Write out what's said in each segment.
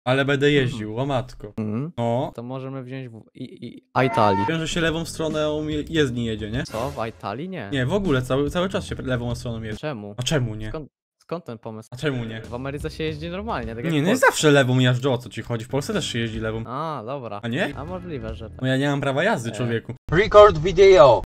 Ale będę jeździł, o matko. No. To możemy wziąć Italii. Wiem, że się lewą stroną jezdni jedzie, nie? Co? W Italii? Nie. Nie, w ogóle cały czas się lewą stroną jedzie. Czemu? A czemu nie? Skąd ten pomysł? A czemu nie? W Ameryce się jeździ normalnie, tak jak Nie, w no Polsce. zawsze lewą jeżdżą, o co ci chodzi? W Polsce też się jeździ lewą. A, dobra. A nie? A możliwe, że tak. No ja nie mam prawa jazdy, człowieku. Record video.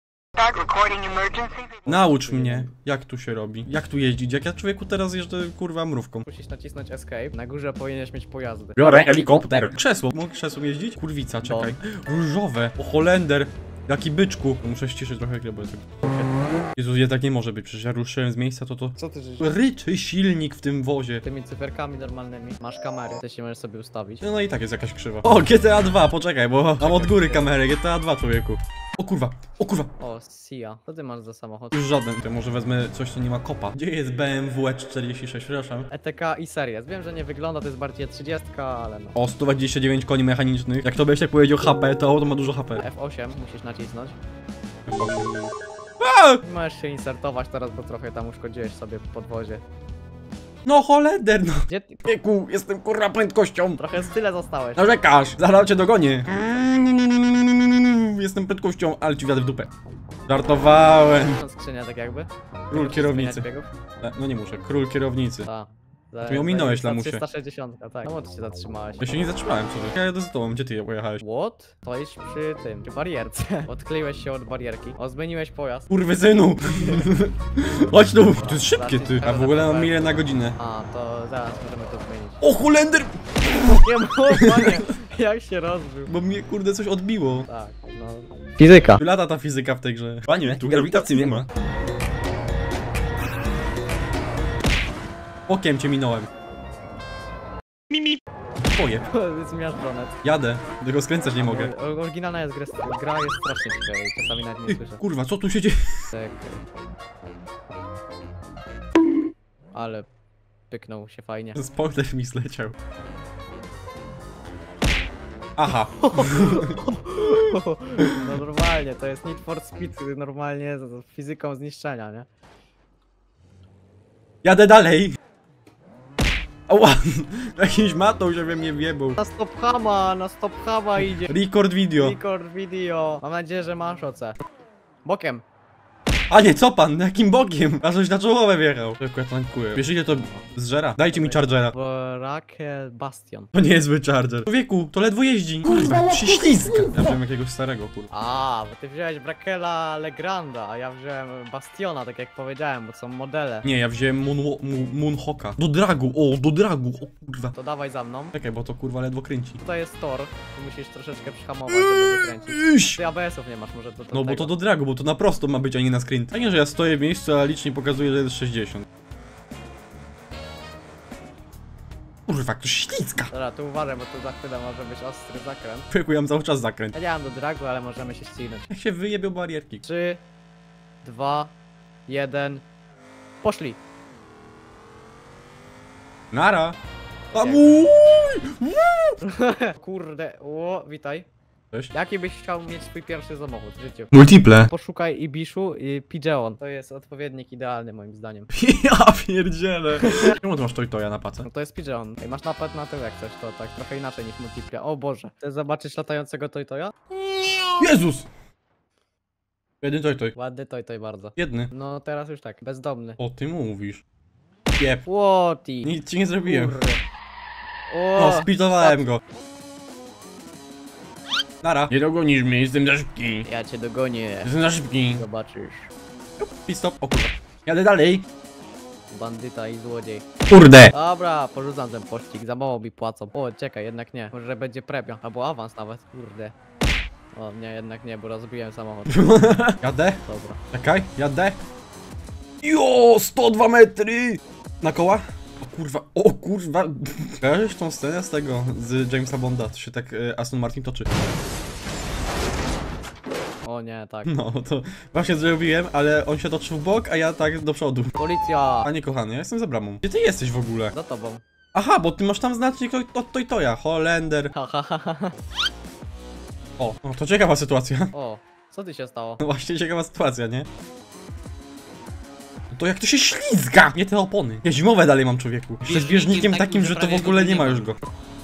Naucz mnie, jak tu się robi. Jak tu jeździć? Jak ja człowieku teraz jeżdżę, kurwa, mrówką. Musisz nacisnąć escape. Na górze powinieneś mieć pojazdy. Biorę helikopter. Krzesło. Mogę krzesłem jeździć? Kurwica, czekaj. Różowe. O, Holender. Jaki byczku. Muszę ściszyć trochę grę, bo jest tak... Jezus, nie tak nie może być. Przecież ja ruszyłem z miejsca, to... Co ty żyjesz? Ryczy silnik w tym wozie. Tymi cyferkami normalnymi. Masz kamery, ty się możesz sobie ustawić. No i tak jest jakaś krzywa. O, GTA 2, poczekaj, bo mam od góry kamerę. GTA 2, człowieku. O kurwa, o kurwa. O, Sia. Co ty masz za samochód? Już żaden. To może wezmę coś, co nie ma kopa. Gdzie jest BMW E46? Przepraszam. ETK i Series. Wiem, że nie wygląda, to jest bardziej 30, ale no. O, 129 koni mechanicznych. Jak to byś tak powiedział HP, to auto ma dużo HP. F8 musisz nacisnąć. A! Możesz się insertować teraz, bo trochę tam uszkodziłeś sobie w podwozie. No Holender, no. Gdzie ty? Wieku, jestem kurwa prędkością. Trochę z tyle zostałeś. Narzekasz, zaraz cię dogonię. Jestem prędkością, ale ci wiadę w dupę. Żartowałem. Skrzynia tak jakby. Król Musisz kierownicy. zmieniać biegów? No nie muszę, król kierownicy. Tak. Ty mnie ominąłeś, lamusie. 360, tak. No bo ty się zatrzymałeś. Ja się nie zatrzymałem, człowiek. Ja jadę za tobą, gdzie ty pojechałeś? What? Stoisz przy tym, przy barierce. Odkleiłeś się od barierki. O, zmieniłeś pojazd. Kurwy synu! Chodź tu! To jest szybkie, ty. A w ogóle mam milę na godzinę. A, to zaraz możemy to zmienić. O, Holender! Nie mów, panie! Jak się rozbił. Bo mnie, kurde, coś odbiło. Tak, no. Fizyka. Lata ta fizyka w tej grze. Panie, tu grawitacji nie ma. Okiem cię minąłem. Twoje. To jest miażdżonet. Jadę, tylko skręcać nie mogę. Oryginalna jest gra jest strasznie ciekawa i czasami nawet nie słyszę. Kurwa, co tu się dzieje? Czekaj. Ale pyknął się fajnie. Spoiler mi zleciał. Aha. No normalnie, to jest Need for Speed normalnie z fizyką zniszczenia, nie? Jadę dalej. Ała, jakiś matą się we mnie wjebał. Na stop hama idzie. Record video. Record video. Mam nadzieję, że masz OC. Bokiem. A nie, co pan? Jakim bokiem? A coś na czołowe wjechał. Tylko ja tankuję. Bierzecie to zżera? Dajcie mi chargera. Rakel Bastion. To nie jest zły charger. Człowieku, to ledwo jeździ. Kurwa, się ślizga. Ja wziąłem jakiegoś starego, kurwa. A, bo ty wziąłeś Brakela Legranda, a ja wziąłem Bastiona, tak jak powiedziałem, bo są modele. Nie, ja wziąłem Moonhawka. Do dragu, o kurwa. To dawaj za mną. Czekaj, bo to kurwa ledwo kręci. Tutaj jest tor, tu musisz troszeczkę przyhamować, żeby wykręcić. Iś! Ty ABS-ów nie masz, może to No bo to tego. do dragu, bo to na prosto ma być, a nie na screen. Fajnie, że ja stoję w miejscu, a licznie pokazuje, że jest 60. Kurwa, to ślizga. Dobra, tu uważaj, bo tu za chwilę może być ostry zakręt. Człowieku, ja mam cały czas zakręt. Ja nie mam do dragu, ale możemy się ścinać. Jak się wyjebią barierki. 3, 2, 1. Poszli! Nara. A Jak? Kurde, o, witaj. Cześć. Jaki byś chciał mieć swój pierwszy samochód w życiu? Multiple. Poszukaj Ibiszu i Pigeon. To jest odpowiednik idealny moim zdaniem. Ja pierdzielę. Czemu ty masz Toytoja na pace? No to jest Pigeon. Ej, masz napad na tył jak coś, to tak trochę inaczej niż Multipla. O Boże. Chcesz zobaczyć latającego Toytoja? Jezus! Jeden Toytoj. Ładny Toytoj bardzo. Jedny. No teraz już tak, bezdomny. O, ty mówisz. Jeb. Łoti. Nic ci nie zrobiłem. Kurde. O, speedowałem go. Nara. Nie dogonisz mnie, jestem za szybki. Ja cię dogonię. Jestem za szybki. Zobaczysz. Pit stop. O kurwa. Jadę dalej. Bandyta i złodziej. Kurde. Dobra, porzucam ten pościg, za mało mi płacą. O, czekaj, jednak nie. Może będzie premia, albo awans nawet, kurde. O, nie, jednak nie, bo rozbiłem samochód. Jadę. Dobra. Czekaj, jadę. Jo, 102 metry. Na koła? O kurwa. Kojarzysz tą scenę z tego, z Jamesa Bonda, to się tak Aston Martin toczy. O nie, tak. No, to właśnie zrobiłem, ale on się toczył w bok, a ja tak do przodu. Policja! Panie kochany, ja jestem za bramą. Gdzie ty jesteś w ogóle? Za tobą. Aha, bo ty masz tam znacznik od Toytoja. Holender. O, no to ciekawa sytuacja. O, co ty się stało? No właśnie ciekawa sytuacja, nie? To jak to się ślizga! Nie te opony. Ja zimowe dalej mam, człowieku. Jeszcze z bieżnikiem takim, że to w ogóle nie ma już go.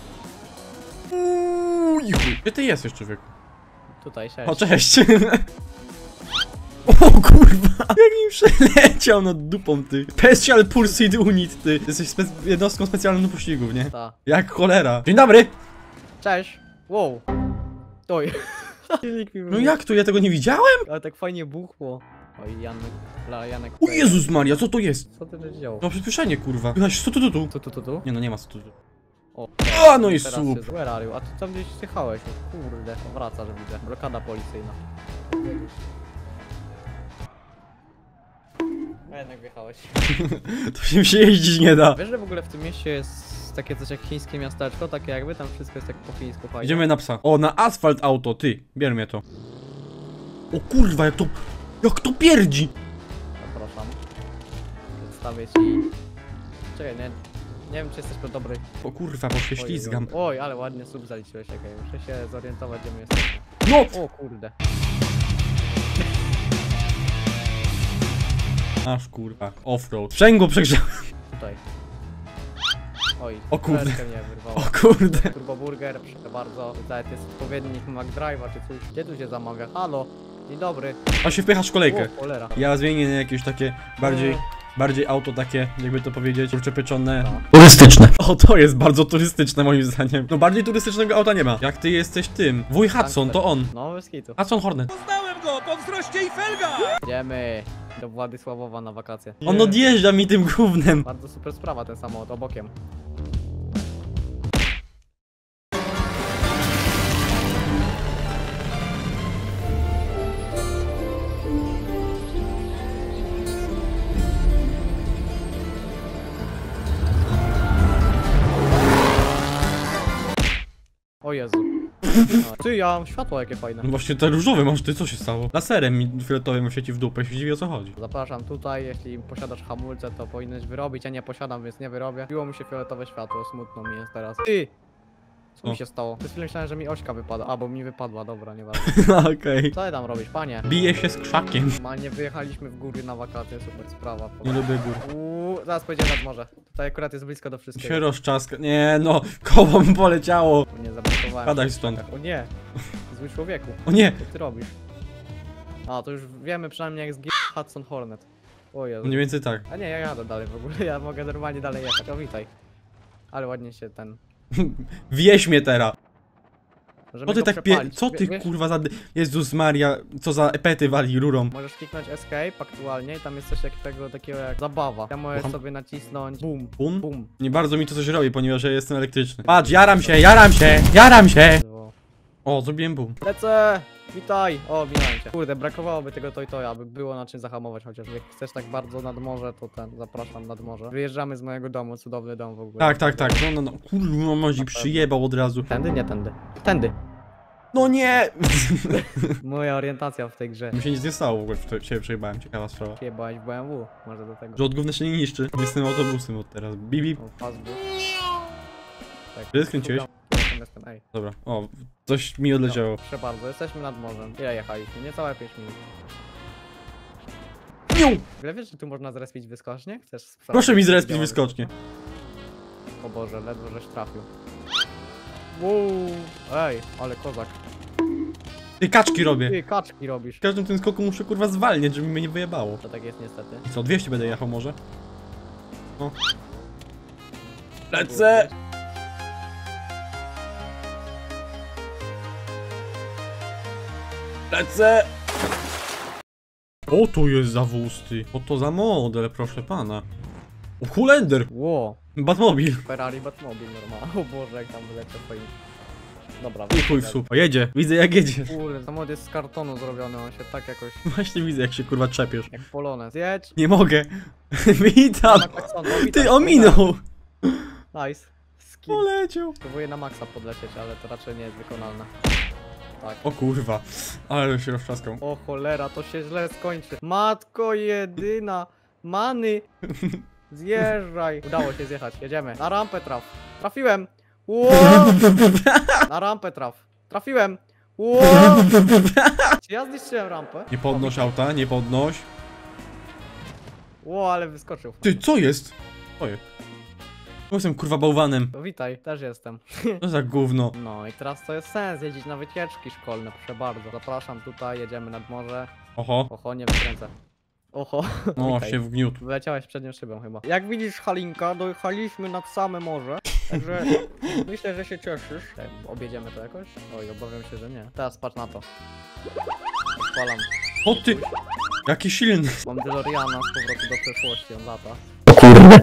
Gdzie ty jesteś, człowieku? Tutaj się. O, cześć! O kurwa! Jak mi przeleciał nad dupą, ty. Special Pursuit Unit, ty. Jesteś jednostką specjalną do pościgów, nie? Ta. Jak cholera. Dzień dobry! Cześć! Wow! Oj! Silnik mi No wybuchł. jak to? Ja tego nie widziałem? Ale tak fajnie buchło. Oj, Janek. O Jezus Maria, co to jest? Co ty żeś działo? No przyspieszenie, kurwa. Słychać, co tu? Tu? Nie no, nie ma co tu. O, A, no i teraz słup. się where are you? A ty tam gdzieś jechałeś. O kurde, wracasz, widzę. Blokada policyjna. A jednak wjechałeś. To się jeździć nie da. Wiesz, że w ogóle w tym mieście jest takie coś jak chińskie miasteczko, takie jakby tam wszystko jest tak po chińsku fajnie. Idziemy na psa. O, na asfalt auto, ty. Bier mnie to. O kurwa, jak to pierdzi. Zapraszam. Przedstawię ci... Czekaj, nie wiem czy jesteś po dobrej... O kurwa, bo się Oj, ślizgam. Oj, ale ładnie sub zaliczyłeś, okej. Muszę się zorientować, gdzie my jesteśmy. No! O kurde. Aż kurwa. Offroad. Sprzęgło przegrzałem. Tutaj. Oj, O kurde. troszkę mnie wyrwało. O kurde. Turbo Burger, proszę bardzo. Tutaj jest odpowiednik McDrive'a czy coś. Gdzie tu się zamawia? Halo, dzień dobry. A się wpychasz w kolejkę. O, cholera. Ja zmienię na jakieś takie bardziej auto takie, jakby to powiedzieć, kurcze pieczone. Tak. Turystyczne. O, to jest bardzo turystyczne moim zdaniem. No bardziej turystycznego auta nie ma. Jak ty jesteś tym? Wuj Hudson, to on. No, bez kitu. Hudson Hornet. Poznałem go po wzroście i felga! Idziemy do Władysławowa na wakacje. On odjeżdża mi tym gównem. Bardzo super sprawa ten samochód, obokiem. O Jezu. A, ty, ja mam światło jakie fajne. No właśnie te różowe masz, ty co się stało? Laserem mi fioletowym świeci w dupę, się dziwi o co chodzi. Zapraszam tutaj, jeśli posiadasz hamulce, to powinieneś wyrobić, ja nie posiadam, więc nie wyrobię. Biło mi się fioletowe światło, smutno mi jest teraz. Ty! Co O. mi się stało? Przez chwilę myślałem, że mi ośka wypada. A, bo mi wypadła, dobra, nieważne. Okej. Co ty tam robisz, panie? Bije się z krzakiem. Normalnie wyjechaliśmy w góry na wakacje, super sprawa. Nie lubię gór. Zaraz pojedziemy nad morze. Tutaj akurat jest blisko do Się wszystkiego. rozczaska. Nie no, koło mi poleciało. Nie zablokowałem. Padaj się. stąd. O nie! Zły człowieku. O nie! Co ty robisz? A, to już wiemy przynajmniej jak zginął Hudson Hornet. O Jezu. Mniej więcej tak. A nie, ja jadę dalej w ogóle, ja mogę normalnie dalej jechać. O, witaj. Ale ładnie się ten... Wieś mnie teraz. Możemy Co ty go tak przepalić. Co ty Wiesz, kurwa za... Jezus Maria, co za epety wali rurą. możesz kliknąć escape aktualnie i tam jest coś takiego jak zabawa. Ja możesz Słucham? sobie nacisnąć boom, Bum? boom. Nie bardzo mi to coś robi, ponieważ ja jestem elektryczny. Patrz, jaram się! O, zrobiłem bum. Lecę! Witaj! O, minąłem cię. Kurde, brakowałoby tego toja, aby było na czym zahamować chociaż. Jak chcesz tak bardzo nad morze, to zapraszam nad morze. Wyjeżdżamy z mojego domu, cudowny dom w ogóle. Tak. No. Kurwa, Mozi przyjebał od razu. Tędy? Nie tędy. Tędy. No nie! Moja orientacja w tej grze. Mi się nic nie stało w ogóle, ciebie przejebałem, ciekawa sprawa. Jebałeś w BMW, może do tego. Że od gówna się nie niszczy. Jestem autobusem od teraz. Bibi. O, fastbus. Tak. Ty skręciłeś? Jestem, ej. Dobra. O, coś mi odleciało. Proszę bardzo, jesteśmy nad morzem. Ile jechaliśmy? Niecałe 5 minut. Niu! Ile wiesz, że tu można zrespić wyskocznie? Chcesz sprawdzić? Proszę mi zrespić Działa wyskocznie. O Boże, ledwo żeś trafił. Wow. Ej, ale kozak. Ty kaczki robię. Ty kaczki robisz. W każdym tym skoku muszę kurwa zwalniać, żeby mnie nie wyjebało. To tak jest niestety. Co, 200 będę jechał może? O. Lecę! Lecę! O, tu jest za wóz, ty. O, to za model, proszę pana. O, Hulender! Ło. Batmobil. Ferrari Batmobil normalnie. O Boże, jak tam wyleciał twoim. Dobra, I chuj w słup. O, jedzie. Widzę jak jedziesz. Kurde, samochód jest z kartonu zrobiony, on się tak jakoś... Właśnie widzę jak się kurwa czepiesz. Jak polonez. Jedź! Nie mogę. Witam. Na klaksonu, witaj, Ty ominął. Nice. Skill. Poleciał. Próbuję na maksa podlecieć, ale to raczej nie jest wykonalne. Tak. O kurwa. Ale się roztrzaskał. O cholera, to się źle skończy. Matko jedyna. Many. Zjeżdżaj. Udało się zjechać, jedziemy. Na rampę traf. Trafiłem. Ło! Na rampę traf. Trafiłem. Ło! Czy ja zniszczyłem rampę? Nie podnoś auta, nie podnoś. Ło, ale wyskoczył. Ty, co jest? Ojej. Jestem kurwa bałwanem. To witaj, też jestem. Co za gówno. No i teraz to jest sens, jeździć na wycieczki szkolne, proszę bardzo. Zapraszam tutaj, jedziemy nad morze. Oho. Oho, nie wykręcę. Oho, O, witaj. się wgniótł. Wyleciałeś przednią szybą chyba. Jak widzisz, Halinka, dojechaliśmy nad same morze. Także myślę, że się cieszysz. Tak, objedziemy to jakoś? Oj, obawiam się, że nie. Teraz patrz na to. Odpalam. O ty! Jaki silny. Mam DeLoreana z powrotu do przeszłości, on lata.